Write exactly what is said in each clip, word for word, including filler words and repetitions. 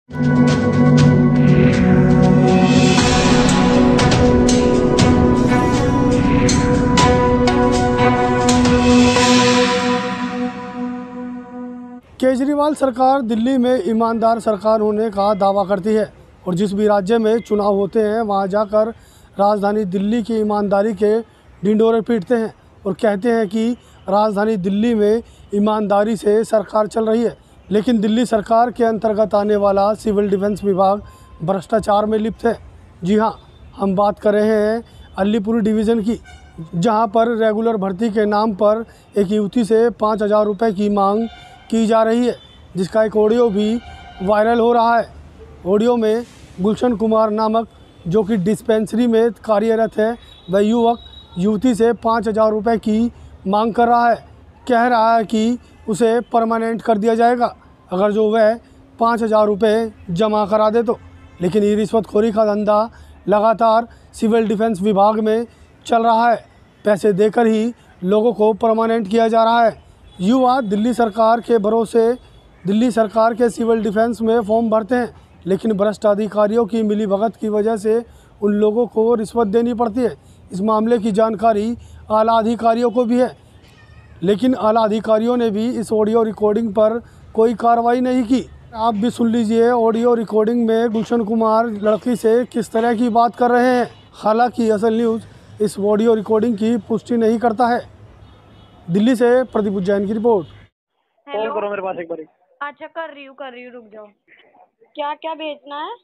केजरीवाल सरकार दिल्ली में ईमानदार सरकार होने का दावा करती है और जिस भी राज्य में चुनाव होते हैं वहां जाकर राजधानी दिल्ली की ईमानदारी के ढिंढोरे पीटते हैं और कहते हैं कि राजधानी दिल्ली में ईमानदारी से सरकार चल रही है। लेकिन दिल्ली सरकार के अंतर्गत आने वाला सिविल डिफेंस विभाग भ्रष्टाचार में लिप्त है। जी हाँ, हम बात कर रहे हैं अलीपुर डिवीज़न की, जहां पर रेगुलर भर्ती के नाम पर एक युवती से पाँच हज़ार रुपये की मांग की जा रही है, जिसका एक ऑडियो भी वायरल हो रहा है। ऑडियो में गुलशन कुमार नामक, जो कि डिस्पेंसरी में कार्यरत है, वह युवक युवती से पाँच हज़ार रुपये की मांग कर रहा है। कह रहा है कि उसे परमानेंट कर दिया जाएगा अगर जो वह पाँच हज़ार रुपये जमा करा दे तो। लेकिन ये रिश्वतखोरी का धंधा लगातार सिविल डिफेंस विभाग में चल रहा है। पैसे देकर ही लोगों को परमानेंट किया जा रहा है। युवा दिल्ली सरकार के भरोसे दिल्ली सरकार के सिविल डिफेंस में फॉर्म भरते हैं, लेकिन भ्रष्ट अधिकारियों की मिलीभगत की वजह से उन लोगों को रिश्वत देनी पड़ती है। इस मामले की जानकारी आला अधिकारियों को भी है, लेकिन आला अधिकारियों ने भी इस ऑडियो रिकॉर्डिंग पर कोई कार्रवाई नहीं की। आप भी सुन लीजिए ऑडियो रिकॉर्डिंग में गुलशन कुमार लड़की से किस तरह की बात कर रहे हैं। हालांकि असल न्यूज़ इस ऑडियो रिकॉर्डिंग की पुष्टि नहीं करता है। दिल्ली से प्रदीप जैन की रिपोर्ट। कॉल करो मेरे पास एक बार। अच्छा, कर रही हूँ कर रही हूँ रुक जाओ। क्या क्या भेजना है?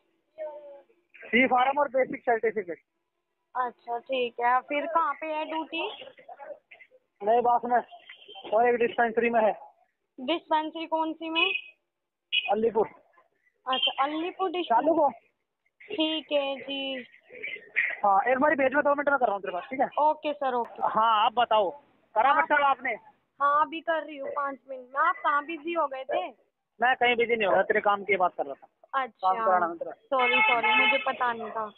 सी फार्म और बेसिक सर्टिफिकेट। अच्छा ठीक है, फिर कहाँ पे है ड्यूटी? नए बास में और एक डिस्पेंसरी में है। डिस्पेंसरी कौन सी में? अलीपुर। अच्छा, अलीपुर चालू को। ठीक है जी। हाँ, एक बार भेज में, दो मिनट में कर रहा हूँ तेरे पास, ठीक है? Okay sir okay. हाँ, आप बताओ, करा हाँ। बच्चा आपने? हाँ अभी कर रही हूँ पाँच मिनट में। आप कहाँ बिजी हो गए थे? मैं कहीं बिजी नहीं हो रहा, तेरे काम की बात कर रहा था। काम कराना है अच्छा तेरा। सॉरी सॉरी, मुझे पता नहीं था,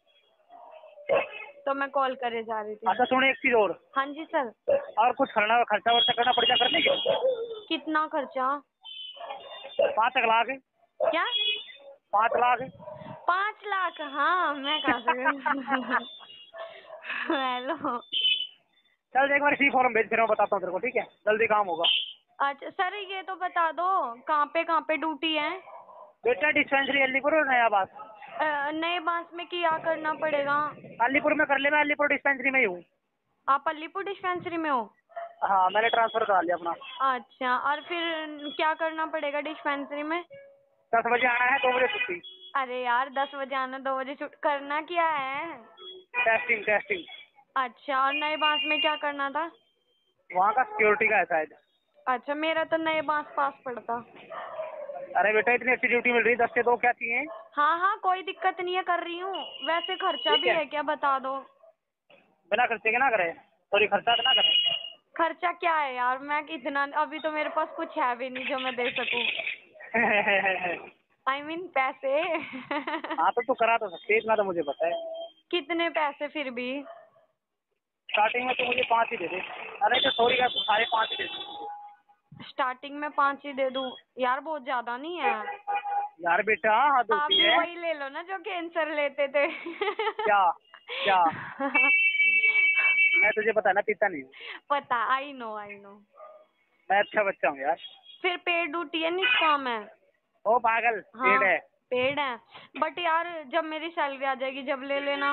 तो मैं कॉल करे जा रही थी। अच्छा सुन, एक चीज और। हाँ जी सर। और कुछ खर्चा खर्चा वर्चा करना पड़ेगा करने के? कितना खर्चा? पाँच लाख। क्या? पाँच लाख। पाँच लाख? हाँ मैं कहाँ से हेलो। चल एक बार सी फॉर्म भेज, फिर मैं बताता हूँ तेरे को, ठीक है? जल्दी काम होगा। अच्छा सर, ये तो बता दो कहाँ पे कहाँ पे ड्यूटी है? बेटा डिस्पेंसरी अलीपुर और नया बास। अ, नए बांस में क्या करना पड़ेगा? अलीपुर में कर ले, मैं अलीपुर डिस्पेंसरी में ही हूँ। आप अलीपुर डिस्पेंसरी में हो? हाँ, मैंने ट्रांसफर करा लिया अपना। अच्छा, और फिर क्या करना पड़ेगा डिस्पेंसरी में? दस बजे आना है, दो बजे छुट्टी। अरे यार, दस बजे आना दो बजे छुट्टी, करना क्या है? Testing testing. अच्छा, और नए बांस में क्या करना था? वहाँ का सिक्योरिटी का है शायद। अच्छा, मेरा तो नए बांस पास पड़ता। अरे बेटा, इतनी अच्छी ड्यूटी मिल रही है, दस से दो क्या चाहिए? हाँ हाँ कोई दिक्कत नहीं है, कर रही हूँ। वैसे खर्चा भी है। है क्या, बता दो? बिना खर्चे के ना करे, सॉरी खर्चा ना करे। खर्चा क्या है यार, मैं इतना, अभी तो मेरे पास कुछ है भी नहीं जो मैं दे सकूं। आई I मीन mean, पैसे हाँ तो तू करा तो सकती है, इतना तो मुझे पता है। कितने पैसे फिर भी? स्टार्टिंग में तो मुझे पाँच ही दे दे। अरे तो सॉरी का साढ़े पाँच ही दे दे। स्टार्टिंग में पाँच ही दे दूं? यार बहुत ज्यादा नहीं है? यार बेटा हाँ आप होती भी है। वही ले लो ना जो कैंसर लेते थे क्या क्या? मैं तुझे पता है ना, पीता नहीं हूँ। पता, आई नो आई नो। मैं अच्छा बच्चा हूँ यार। फिर पेड ड्यूटी है, निष्काम है? ओ पागल, हाँ पेड़ है। पेड है, बट यार जब मेरी सैलरी आ जाएगी जब ले लेना।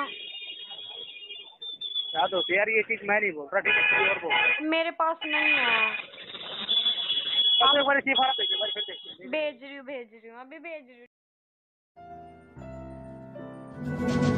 याद होती है यार, ये चीज मैं नहीं बोल रहा, ठीक है? किसी और बोल। मेरे पास नहीं है। अब एक बार इसी फॉर्म भेज, एक बार फिर देखते हैं। भेज रही हूँ भेज रही हूँ अभी भेज रही हूँ।